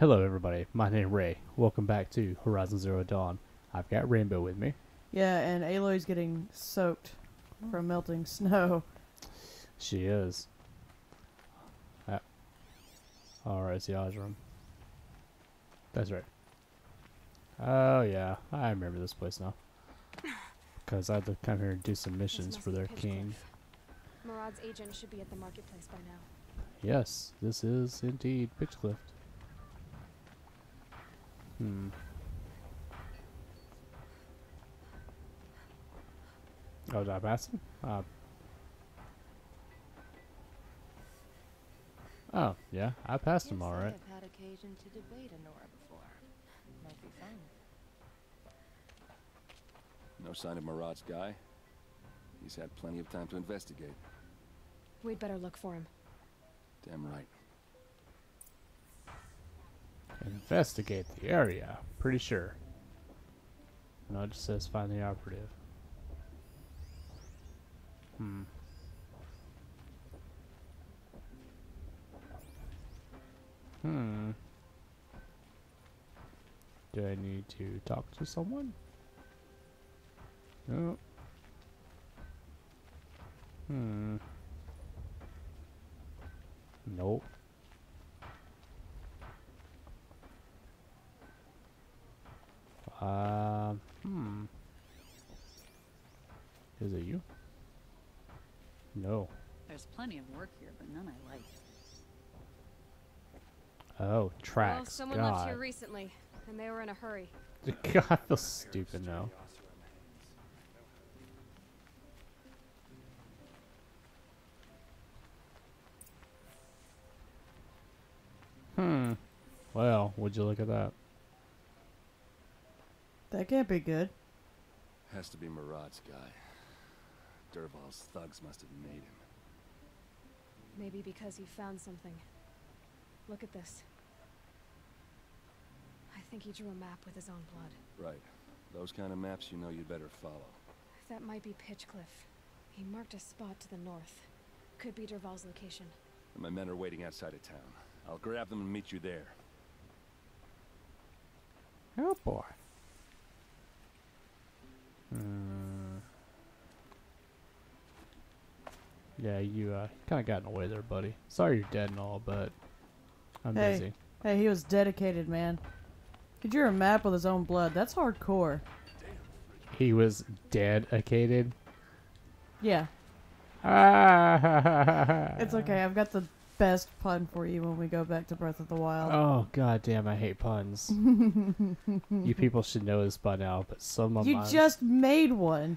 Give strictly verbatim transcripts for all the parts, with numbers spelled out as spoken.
Hello everybody, my name is Ray. Welcome back to Horizon Zero Dawn. I've got Rainbow with me. Yeah, and Aloy's getting soaked from melting snow. She is. Ah. Alright, it's the Osram. That's right. Oh yeah, I remember this place now. Because I had to come here and do some missions for their king. Murad's agent should be at the marketplace by now. Yes, this is indeed Pitchcliff. Hmm. Oh, did I pass him? Uh, oh, yeah, I passed him all right. I've had occasion to debate Honora before. Might be fun. No sign of Murad's guy. He's had plenty of time to investigate. We'd better look for him. Damn right. Investigate the area. Pretty sure. No, it just says find the operative. Hmm. Hmm. Do I need to talk to someone? No. Hmm. Nope. Um. Hmm. Is it you? No. There's plenty of work here, but none I like. Oh, tracks. Well, someone God. left here recently, and they were in a hurry. God, I feel stupid now. Hmm. Well, would you look at that? That can't be good. Has to be Murad's guy. Dervahl's thugs must have made him. Maybe because he found something. Look at this. I think he drew a map with his own blood. Right. Those kind of maps you know you'd better follow. That might be Pitchcliff. He marked a spot to the north. Could be Dervahl's location. And my men are waiting outside of town. I'll grab them and meet you there. Oh boy. Hmm. Yeah, you uh, kind of got in the way there, buddy. Sorry you're dead and all, but I'm Hey. busy. Hey, he was dedicated, man. He drew a map with his own blood. That's hardcore. He was dedicated. Yeah. Ah. It's okay. I've got the best pun for you when we go back to Breath of the Wild. Oh god damn, I hate puns. You people should know this by now, but some of You mine- just made one.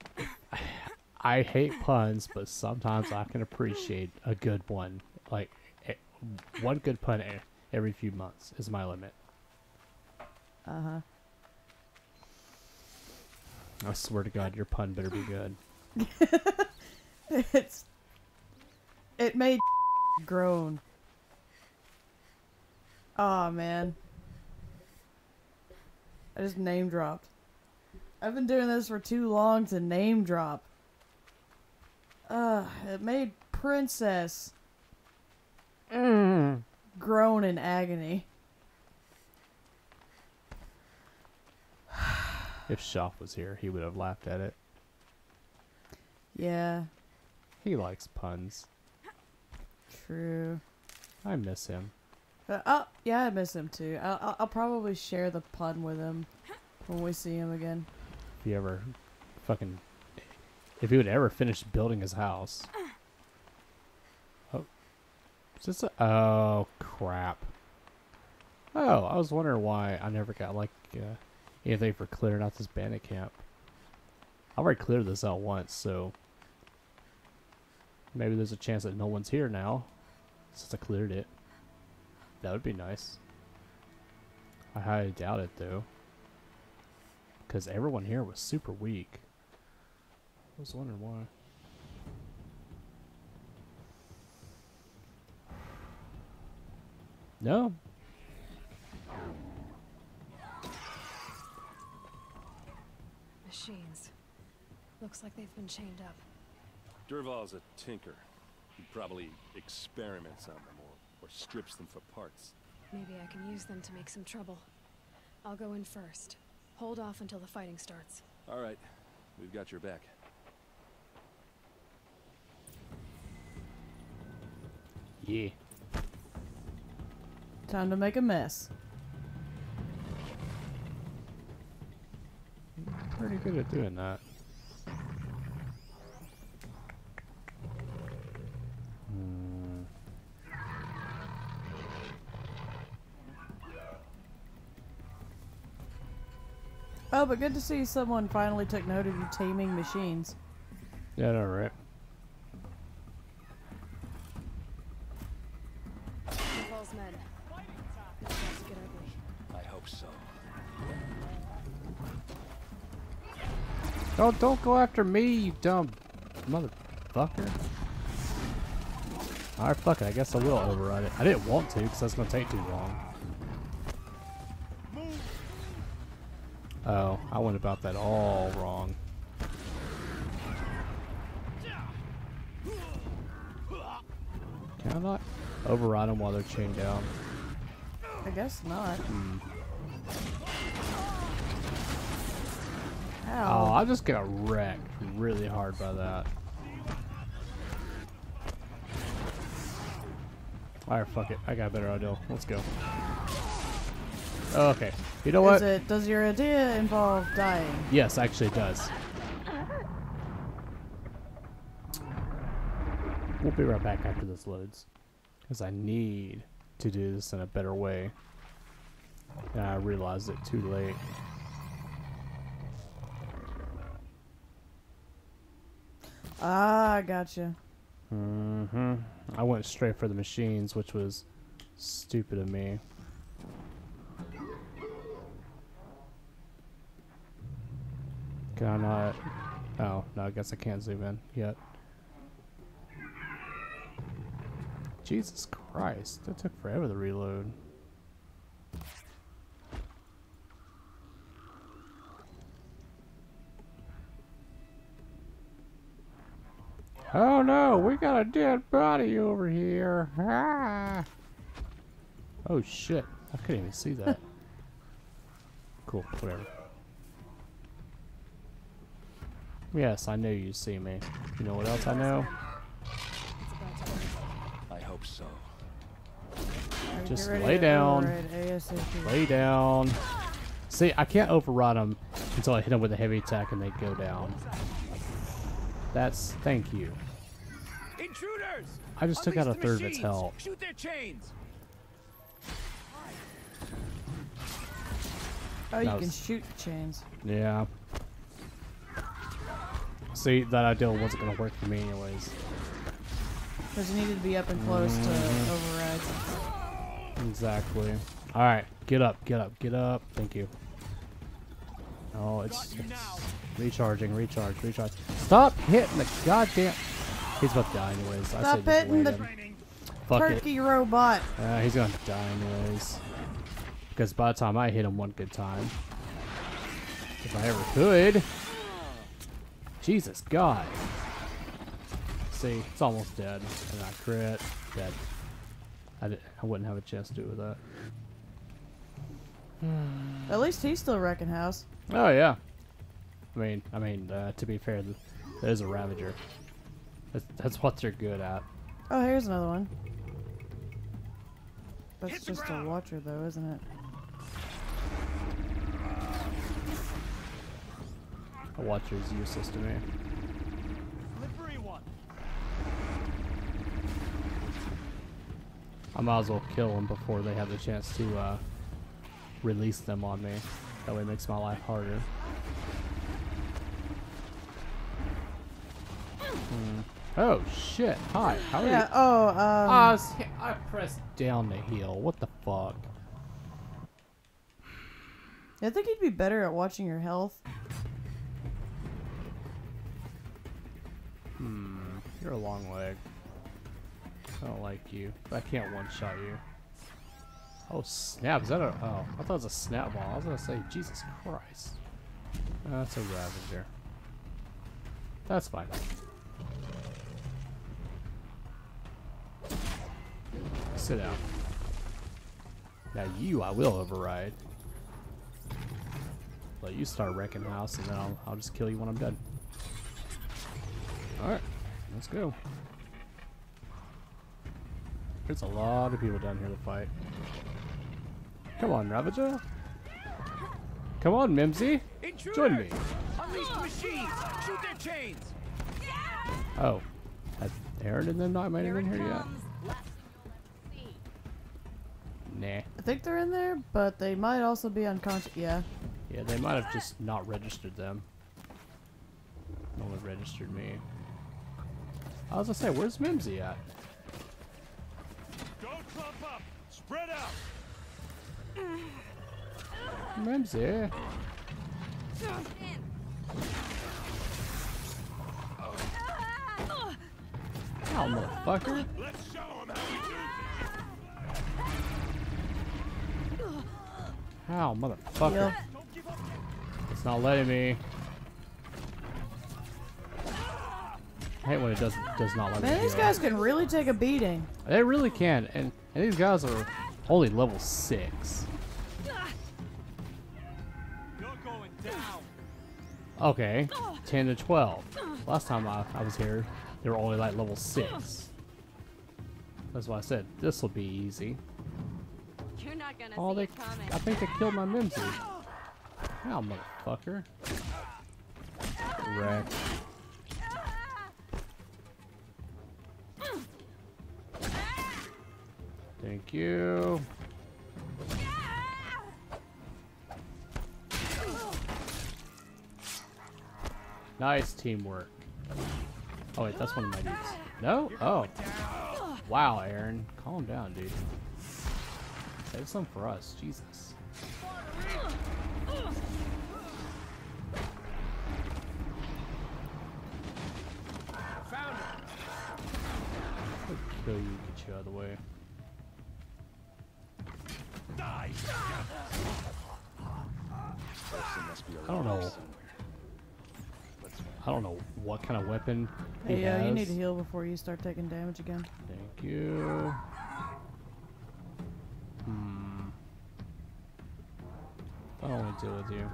I hate puns, but sometimes I can appreciate a good one. Like eh, one good pun e- every few months is my limit. Uh-huh. I swear to God, your pun better be good. It's... It made groan. Aw, man. I just name dropped. I've been doing this for too long to name drop. Uh, it made Princess Mm. groan in agony. If Shoff was here, he would have laughed at it. Yeah, He likes puns. true. I miss him. But, oh, yeah, I miss him too. I'll, I'll, I'll probably share the pun with him when we see him again. If he ever fucking... If he would ever finish building his house. Oh. Is this a... Oh, crap. Oh, I was wondering why I never got, like, uh, anything for clearing out this bandit camp. I've already cleared this out once, so... Maybe there's a chance that no one's here now, since I cleared it. That would be nice. I highly doubt it, though. Because everyone here was super weak. I was wondering why. No. Machines. Looks like they've been chained up. Dervahl's a tinker. He probably experiments on them or, or strips them for parts. Maybe I can use them to make some trouble. I'll go in first. Hold off until the fighting starts. All right. We've got your back. Yeah. Time to make a mess. Pretty good at doing that. Hmm. Oh, but good to see someone finally took note of you taming machines. Yeah, all right. Paul's men. It's about to get ugly. I hope so. Don't don't go after me, you dumb motherfucker. Alright, fuck it. I guess I will override it. I didn't want to because that's gonna take too long. Oh, I went about that all wrong. Can I not override them while they're chained down? I guess not. Hmm. Ow. Oh, I just got wrecked really hard by that. Alright, fuck it. I got a better idea. Let's go. Okay. You know what? Is it, does your idea involve dying? Yes, actually it does. We'll be right back after this loads. Because I need to do this in a better way. And I realized it too late. Ah, I gotcha. Mm-hmm. I went straight for the machines, which was stupid of me. Can I not? Oh, no, I guess I can't zoom in yet. Jesus Christ, that took forever to reload. Oh no, we got a dead body over here. Ah. Oh shit, I couldn't even see that. Cool, whatever. Yes, I knew you'd see me. You know what else I know? I hope so. Alright, Just get ready lay to down. override ASAP. Lay down. See, I can't override them until I hit them with a heavy attack and they go down. That's, thank you. Intruders! I just took out a Unleash the third of its machines! health. Shoot their chains! Oh, you That can was- shoot chains. Yeah. See, that idea wasn't going to work for me anyways. Because you needed to be up and close to override. Exactly. Alright, get up, get up, get up. Thank you. Oh, it's, it's recharging, recharge, recharge. Stop hitting the goddamn... He's about to die anyways. I Stop said just hitting let the him. Fuck it. turkey robot. Uh, he's gonna die anyways. Because by the time I hit him one good time, if I ever could. Jesus God. See, it's almost dead. And I crit. Dead. I, did, I wouldn't have a chance to do it with that. At least he's still wrecking house. Oh yeah. I mean, I mean, uh, to be fair, there's a Ravager. That's, that's what they're good at. Oh, here's another one. That's just a watcher, though, isn't it? A Watcher is useless to me. Slippery one. I might as well kill them before they have the chance to uh, release them on me. That way it makes my life harder. Hmm. Oh shit! Hi, how are Yeah, you? oh, um... Ah, I, was hit- I pressed down to heal. What the fuck? I think you'd be better at watching your health. Hmm. You're a long leg. I don't like you. I can't one-shot you. Oh snap! Is that a? Oh, I thought it was a snap ball. I was gonna say, Jesus Christ. Uh, that's a Ravager. That's fine. Sit down. Now you, I will override. Let you start wrecking house, and then I'll, I'll just kill you when I'm dead. Alright, let's go. There's a lot of people down here to fight. Come on, Ravager. Come on, Mimsy. Intruders! Join me. Unleash the machines! Shoot their chains! Oh. Has Aaron and them not made it in here yet? Nah. I think they're in there, but they might also be unconscious. Yeah. Yeah, they might have just not registered them. No one registered me. I was gonna say, where's Mimsy at? Don't clump up! Spread out! Mimsy. Ow, motherfucker. Let's show them how we do this! Ow, motherfucker. Heal. Don't give up! It's not letting me. I hate when it does does not let me. Man, these heal. guys can really take a beating. They really can, and and these guys are only level six. You're going down! Okay, ten to twelve. Last time I, I was here, they were only like level six. That's why I said this will be easy. You're not gonna Oh, see they, it coming. I think they killed my Mimsy. Ow, motherfucker. Wreck. Thank you. Nice teamwork. Oh wait, that's one of my dudes. No? Oh. Wow, Aaron. Calm down, dude. Save some for us. Jesus. Found it! I'll kill you, get you out of the way. Die! Person must be I don't around know. somewhere. Let's find I don't know what kind of weapon he Hey, uh, has. you need to heal before you start taking damage again. Thank you. Hmm. I don't want to deal with you.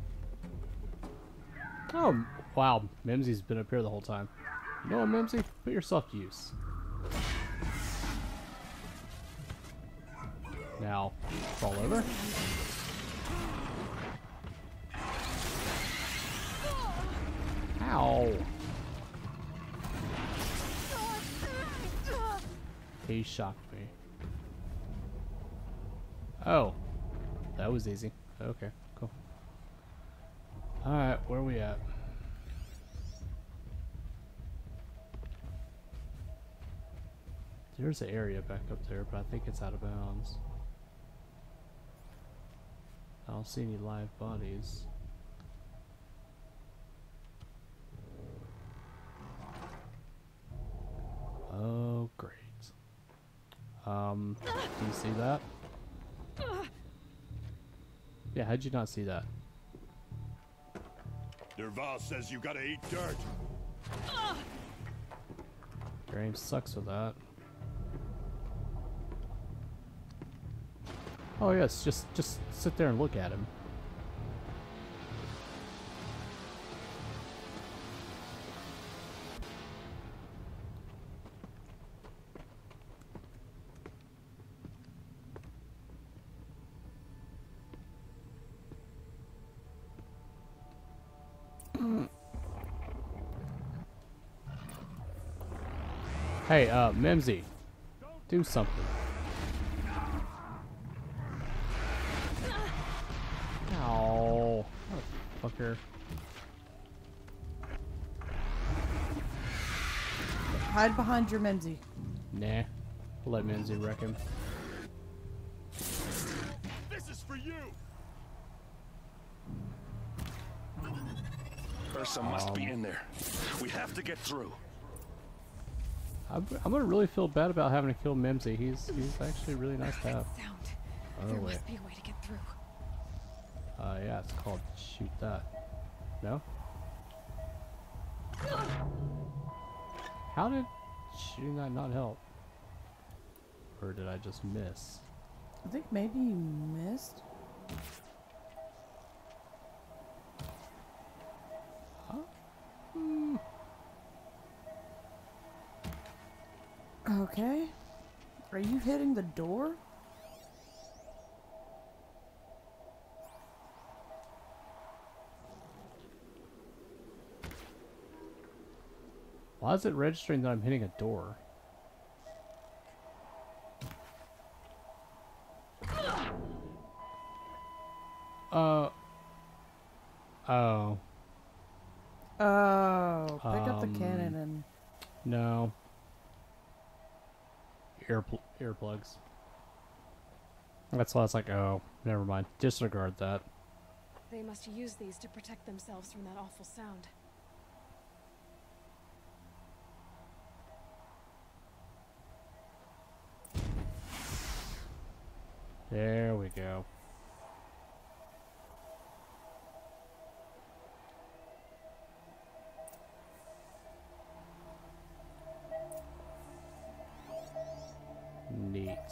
Oh, m- wow. Mimsy's been up here the whole time. You know what, Mimsy? Put yourself to use. Now, fall over. Ow. He shocked me. Oh. That was easy. Okay, cool. Alright, where are we at? There's an area back up there, but I think it's out of bounds. I don't see any live bodies. Oh, great. Um, do you see that? Yeah, how'd you not see that? Derval says you gotta eat dirt. Your aim sucks with that. Oh yes, just just sit there and look at him. Hey, uh, Mimsy, do something. Ow, fucker. Hide behind your Mimsy. Nah, I'll let Mimsy wreck him. This is for you! Ursa must be Um. in there. We have to get through. I'm, I'm gonna really feel bad about having to kill Mimsy. He's he's actually really nice to have. Sound. Oh There wait. must be a way to get through. Uh, yeah, it's called shoot that. No? How did shooting that not help? Or did I just miss? I think maybe you missed. Huh? Hmm. Okay. Are you hitting the door? Why is it registering that I'm hitting a door? Uh. Oh. Oh, pick up the Um, cannon and... No. Ear earplugs. That's why I was like, oh, never mind. Disregard that. They must use these to protect themselves from that awful sound. There we go. Neat.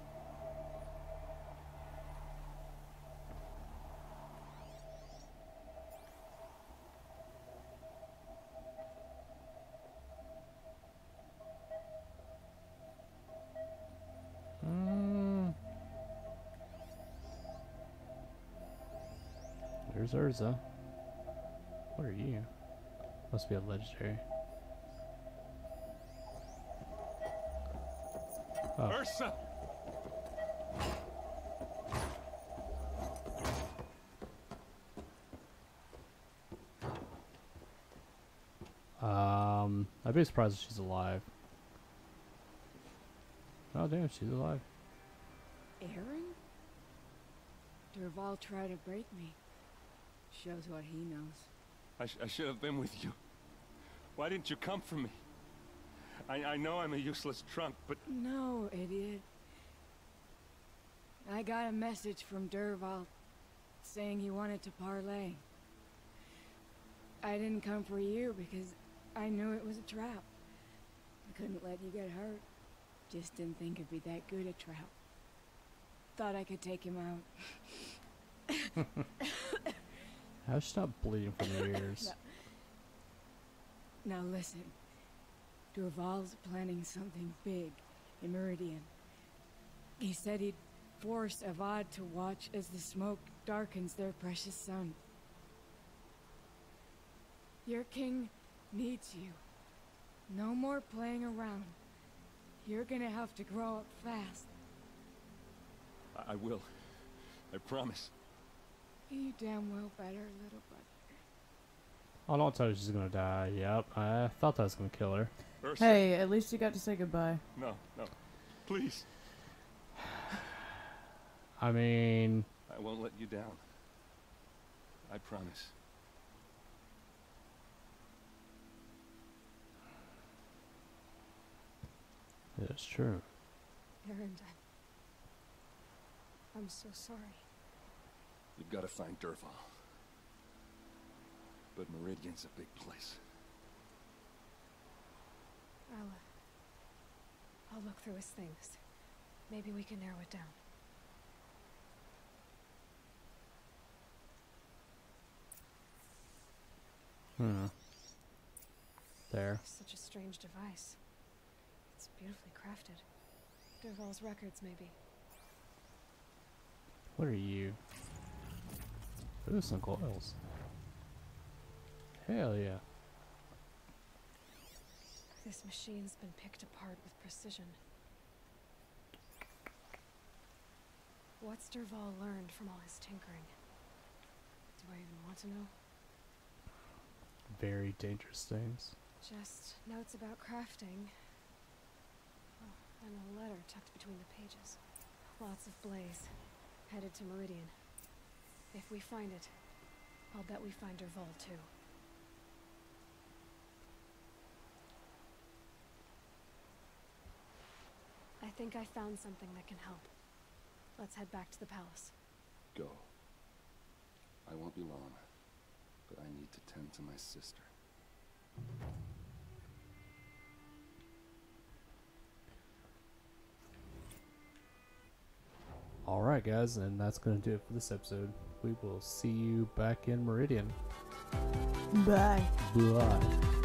Mm. There's Urza. What are you? Must be a legendary. Oh. Ursa! Um, I'd be surprised if she's alive. Oh damn, she's alive. Aaron? Derval tried to break me. Shows what he knows. I, sh I should have been with you. Why didn't you come for me? I, I know I'm a useless trunk, but... No, idiot. I got a message from Derval saying he wanted to parlay. I didn't come for you because I knew it was a trap. I couldn't let you get hurt. Just didn't think it'd be that good a trap. Thought I could take him out. How's she not bleeding from the ears? Now, now listen. Derval's planning something big in Meridian. He said he'd force Avad to watch as the smoke darkens their precious sun. Your king needs you. No more playing around. You're gonna have to grow up fast. I, I will. I promise. You damn well better, little bud. Oh, don't tell her she's gonna die. Yep, I thought that was gonna kill her. Ursa. Hey, at least you got to say goodbye. No, no. Please. I mean... I won't let you down. I promise. It's true. Aaron, I'm so sorry. You've got to find Derval. But Meridian's a big place. I'll, uh, I'll look through his things. Maybe we can narrow it down. Hmm. There. Such a strange device. It's beautifully crafted. Derval's records, maybe. What are you? Ooh, some coils. Hell yeah. This machine's been picked apart with precision. What's Derval learned from all his tinkering? Do I even want to know? Very dangerous things. Just notes about crafting. Oh, and a letter tucked between the pages. Lots of blaze. Headed to Meridian. If we find it, I'll bet we find Derval too. I think I found something that can help. Let's head back to the palace. Go. I won't be long, but I need to tend to my sister. Alright, guys, and that's going to do it for this episode. We will see you back in Meridian. Bye. Bye.